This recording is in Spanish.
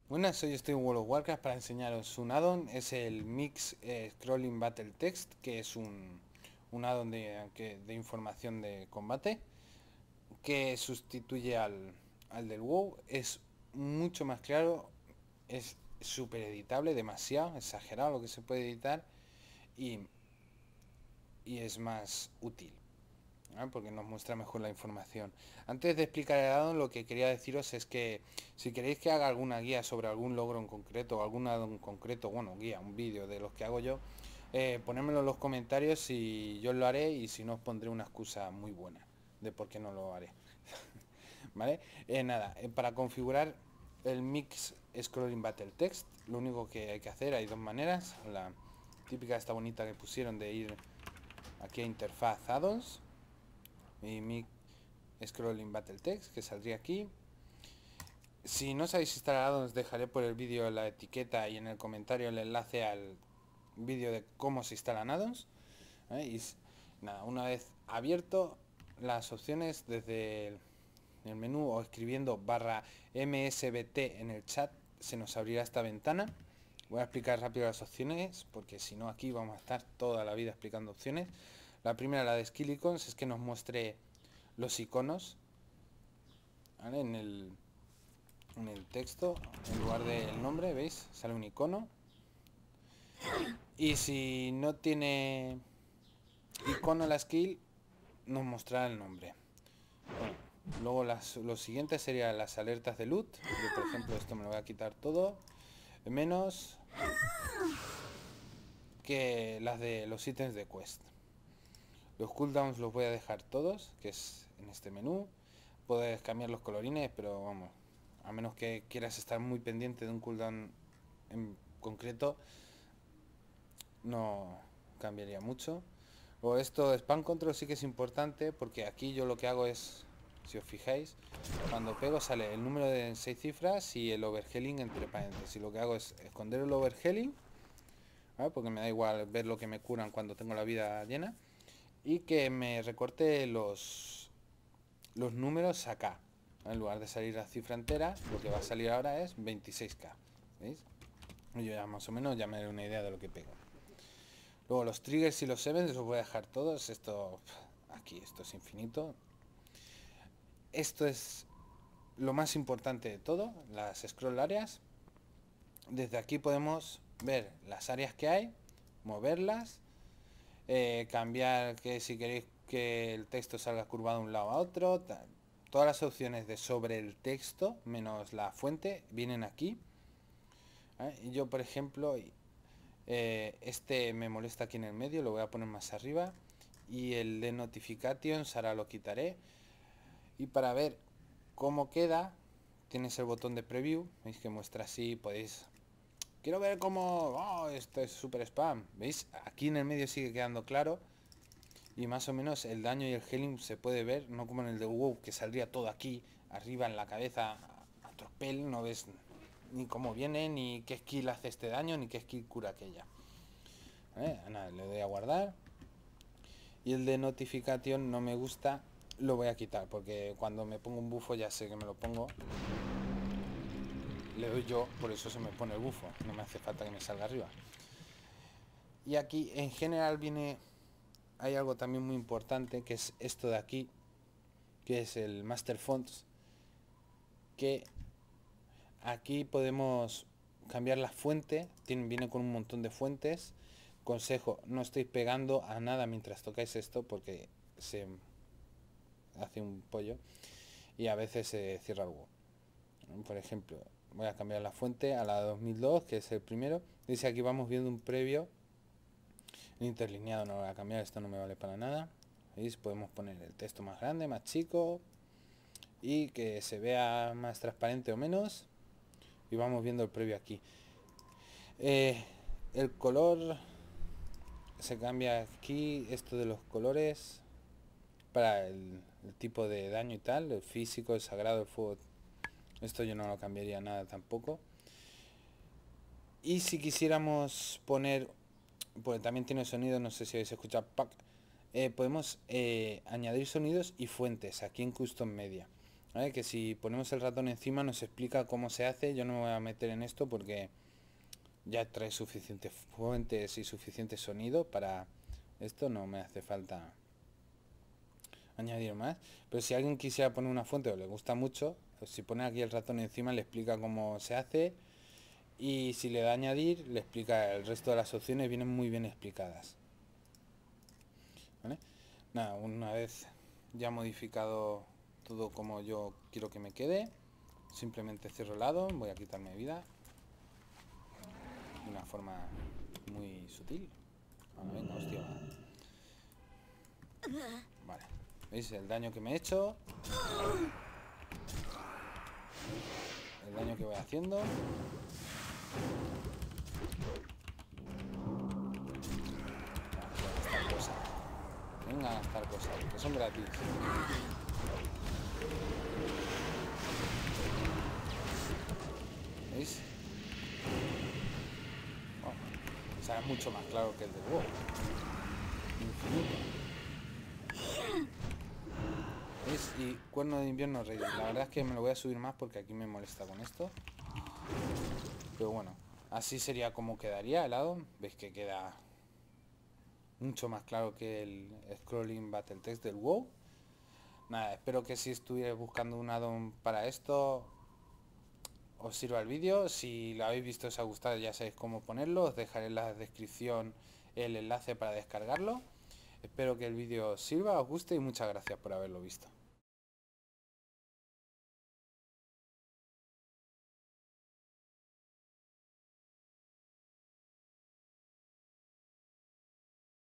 Buenas, hoy estoy en World of Warcraft para enseñaros un addon. Es el Mix Scrolling Battle Text, que es un addon de información de combate que sustituye al del WoW. Es mucho más claro, es súper editable, demasiado exagerado lo que se puede editar y, y es más útil, ¿vale? Porque nos muestra mejor la información. Antes de explicar el addon, lo que quería deciros es que si queréis que haga alguna guía sobre algún logro en concreto o algún addon en concreto, bueno, guía, un vídeo de los que hago yo, ponérmelo en los comentarios y yo lo haré, y si no os pondré una excusa muy buena de por qué no lo haré. ¿Vale? Nada, para configurar el Mix Scrolling Battle Text, lo único que hay que hacer, hay dos maneras. La típica, esta bonita que pusieron, de ir aquí a interfaz addons y Mix Scrolling Battle Text, que saldría aquí. Si no sabéis instalar addons, dejaré por el vídeo la etiqueta y en el comentario el enlace al vídeo de cómo se instalan addons. Y nada, una vez abierto las opciones desde el menú o escribiendo barra msbt en el chat, se nos abrirá esta ventana. Voy a explicar rápido las opciones, porque si no aquí vamos a estar toda la vida explicando opciones. La primera, la de Skill Icons, es que nos muestre los iconos, ¿vale? En el texto, en lugar del nombre, ¿veis? Sale un icono. Y si no tiene icono la skill, nos mostrará el nombre. Bueno, luego lo siguiente serían las alertas de loot. Yo, por ejemplo, esto me lo voy a quitar todo, menos que las de los ítems de quest. Los cooldowns los voy a dejar todos, que es en este menú. Puedes cambiar los colorines, pero vamos, a menos que quieras estar muy pendiente de un cooldown en concreto, no cambiaría mucho. O esto de spam control sí que es importante, porque aquí yo lo que hago es, si os fijáis, cuando pego sale el número de 6 cifras y el overhelling entre paréntesis. Y lo que hago es esconder el overhelling, ¿vale? Porque me da igual ver lo que me curan cuando tengo la vida llena, y que me recorte los números acá. En lugar de salir la cifra entera, lo que va a salir ahora es 26k. ¿Veis? Yo ya más o menos ya me doy una idea de lo que pego. Luego los triggers y los events los voy a dejar todos. Esto aquí, esto es infinito. Esto es lo más importante de todo, las scroll áreas. Desde aquí podemos ver las áreas que hay, moverlas, cambiar que si queréis que el texto salga curvado de un lado a otro. Todas las opciones de sobre el texto menos la fuente vienen aquí. Y yo, por ejemplo, este me molesta aquí en el medio, lo voy a poner más arriba, y el de notifications ahora lo quitaré. Y para ver cómo queda, tienes el botón de preview, veis que muestra así. Podéis, quiero ver cómo, oh, esto es super spam, veis, aquí en el medio sigue quedando claro, y más o menos el daño y el healing se puede ver, no como en el de WoW, que saldría todo aquí arriba en la cabeza a tropel. No ves ni cómo viene, ni qué skill hace este daño, ni qué skill cura aquella. Nada, le doy a guardar. Y el de notificación no me gusta, lo voy a quitar, porque cuando me pongo un bufo ya sé que me lo pongo. Le doy yo, por eso se me pone el bufo, no me hace falta que me salga arriba. Y aquí en general viene, hay algo también muy importante, que es esto de aquí, que es el Master Fonts, que aquí podemos cambiar la fuente, viene con un montón de fuentes. Consejo, no estéis pegando a nada mientras tocáis esto, porque se hace un pollo y a veces se cierra el WoW. Por ejemplo, voy a cambiar la fuente a la 2002, que es el primero. Dice aquí vamos viendo un previo. El interlineado no lo voy a cambiar, esto no me vale para nada. ¿Veis? Podemos poner el texto más grande, más chico, y que se vea más transparente o menos. Y vamos viendo el previo aquí. El color se cambia aquí, esto de los colores, para el tipo de daño y tal, el físico, el sagrado, el fuego. Esto yo no lo cambiaría nada tampoco. Y si quisiéramos poner, pues también tiene sonido, no sé si habéis escuchado, podemos añadir sonidos y fuentes aquí en Custom Media. ¿Vale? Que si ponemos el ratón encima nos explica cómo se hace. Yo no me voy a meter en esto porque ya trae suficientes fuentes y suficiente sonido para esto. No me hace falta añadir más. Pero si alguien quisiera poner una fuente o le gusta mucho, pues si pone aquí el ratón encima le explica cómo se hace. Y si le da a añadir, le explica el resto de las opciones, vienen muy bien explicadas. ¿Vale? Nada, una vez ya modificado todo como yo quiero que me quede, simplemente cierro el lado, voy a quitarme vida de una forma muy sutil. Venga, hostia. Vale, ¿veis el daño que me he hecho? El daño que voy haciendo. Venga a gastar cosas, que son gratis. ¿Veis? Oh, o sea, es mucho más claro que el del WoW. Infinito. ¿Veis? Y cuerno de invierno rey. La verdad es que me lo voy a subir más porque aquí me molesta con esto. Pero bueno, así sería como quedaría el addon. Veis que queda mucho más claro que el Scrolling Battle Text del WoW. Nada, espero que si estuvierais buscando un addon para esto os sirva el vídeo. Si lo habéis visto, os ha gustado, ya sabéis cómo ponerlo. Os dejaré en la descripción el enlace para descargarlo. Espero que el vídeo os sirva, os guste y muchas gracias por haberlo visto.